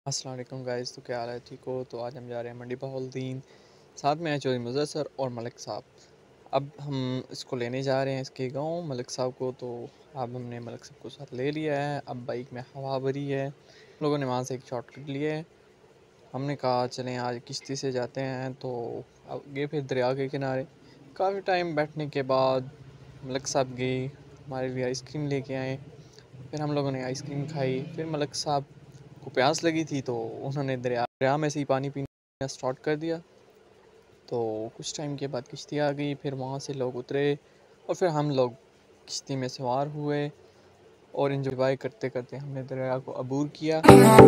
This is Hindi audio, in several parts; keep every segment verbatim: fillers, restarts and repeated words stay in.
अस्सलाम वालेकुम गाइस। तो क्या हाल है, ठीक हो? तो आज हम जा रहे हैं मंडी बहाउद्दीन, साथ में है चौधरी मुज़फ़्फ़र और मलिक साहब। अब हम इसको लेने जा रहे हैं इसके गांव मलिक साहब को। तो अब हमने मलिक साहब को साथ ले लिया है। अब बाइक में हवा भरी है, हम लोगों ने वहाँ से एक शॉर्टकट लिया है। हमने कहा चलें आज किश्ती से जाते हैं। तो अब गए फिर दरिया के किनारे। काफ़ी टाइम बैठने के बाद मलिक साहब गए, हमारे लिए आइसक्रीम लेके आए। फिर हम लोगों ने आइसक्रीम खाई। फिर मलिक साहब को प्यास लगी थी तो उन्होंने दरिया दरिया में से ही पानी पीना स्टार्ट कर दिया। तो कुछ टाइम के बाद किश्ती आ गई, फिर वहाँ से लोग उतरे और फिर हम लोग किश्ती में सवार हुए और इंजॉय करते करते हमने दरिया को अबूर किया।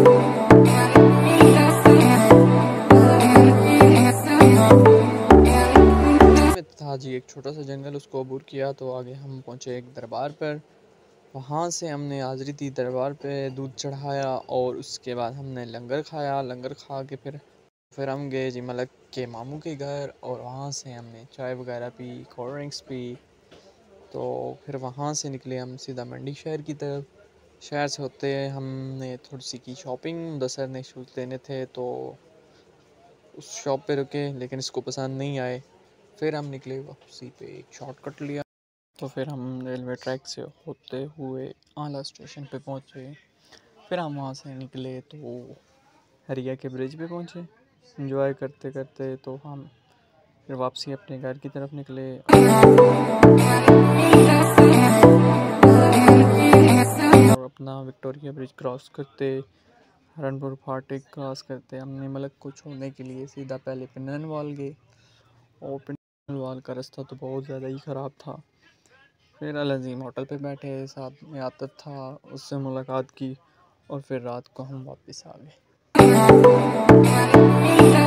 था जी एक छोटा सा जंगल, उसको अबूर किया तो आगे हम पहुँचे एक दरबार पर। वहाँ से हमने हाज़िरी दी दरबार पे, दूध चढ़ाया और उसके बाद हमने लंगर खाया। लंगर खा के फिर फिर हम गए जी मलक के मामू के घर और वहाँ से हमने चाय वगैरह पी, कोल्ड ड्रिंक्स पी। तो फिर वहाँ से निकले हम सीधा मंडी शहर की तरफ। शहर से होते हमने थोड़ी सी की शॉपिंग, मुदस्सर ने शूज़ लेने थे तो उस शॉप पे रुके, लेकिन इसको पसंद नहीं आए। फिर हम निकले वापसी पे, एक शॉर्टकट लिया। तो फिर हम रेलवे ट्रैक से होते हुए आला स्टेशन पे पहुँचे। फिर हम वहाँ से निकले तो हरिया के ब्रिज पे पहुँचे। एंजॉय करते करते तो हम फिर वापसी अपने घर की तरफ निकले। और अपना विक्टोरिया ब्रिज क्रॉस करते, हरनपुर फाटक क्रॉस करते हमने मलक को छोड़ने के लिए सीधा पहले पिंडन वाल गए। और पिंडन वाल का रास्ता तो बहुत ज़्यादा ही ख़राब था। फिर अल अज़ीम होटल पे बैठे, साथ में आतिफ था, उससे मुलाकात की और फिर रात को हम वापस आ गए।